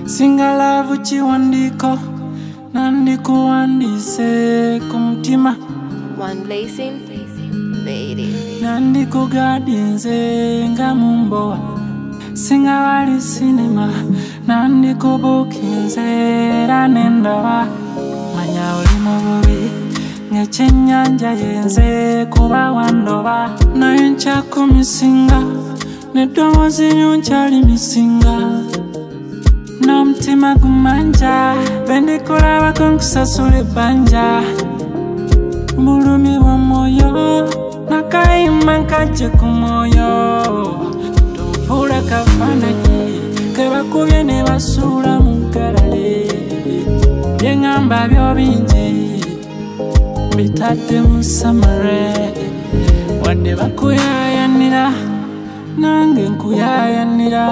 Singa love chiwandiko nandikuandise kumtima. One blazing, baby. Nandikugadinze nga mumboa. Singa wali cinema nandikubukinze ranendawa. Manya oli mububi ng'ekyennyanja yenze kuba wandoba. Naye nkyakumisinga n'eddoboozi lyo nkyali misinga. N'omutima gumanja bendikulabako nkusasula ebbanja. Bulumi bw'omwoyo nakayimba nkajje ku mwoyo. Tofuula kafaananyi ke bakubye ne basuula mu nkalale. Bye ngamba byo bingi bitadde mu samare. Wadde bakuyaayanira nange nkuyaayanira.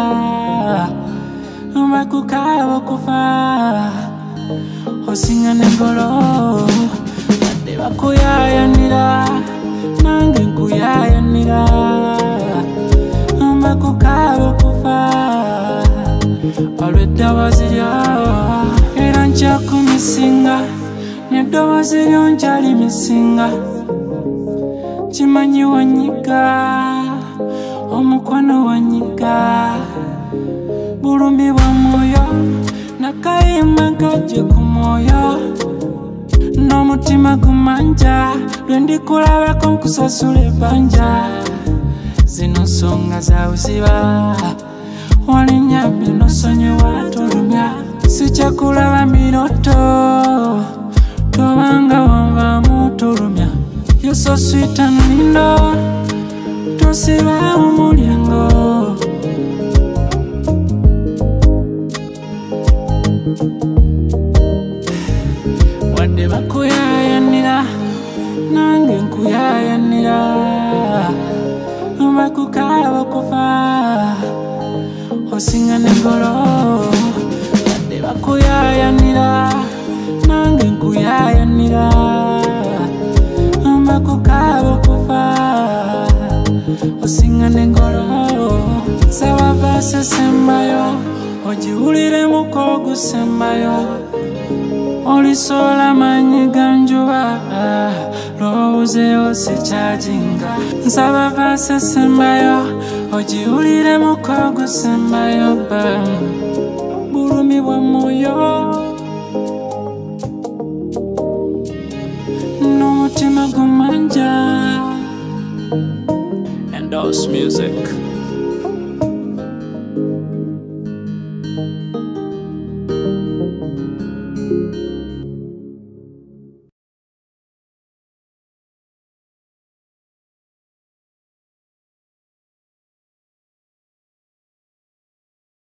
Bakukaaba okufa osinga n'engolo. Wadde bakuyaayanira nange nkuyaayanira. Bakukaaba okufa olw'eddoboozi lyo. Era nkyakumisinga n'eddoboozi lyo nkyali misinga. Kimanyi wanyiga omukono wanyiga. Bulumi bw'omwoyo nakayimba nkajje ku mwoyo. N'omutima gumanja lwe ndikulabako nkusasula ebbanja. Zino nsonga zawuziba walinyambye n'osonyiwa tulumya. Sikyakulaba miroto tobanga wanvaamu tulumya. You're so sweet and lindo tosiba omulyango. Wadde bakuyaayanira nange nkuyaayanira. Bakukaaba okufa osinga n'engolo. Wadde bakuyaayanira nange nkuyaayanira. Bakukaaba okufa osinga n'engolo. Nsaba verse esembayo ogiwuliremuko ogusembayo. Olisola manyi ganjuba lowoozeyo sikyajinga. Nsaba verse esembayo ogiwuliremuko ogusembayo. Bulumi bw'omwoyo n'omutima gumanja. Endorse music.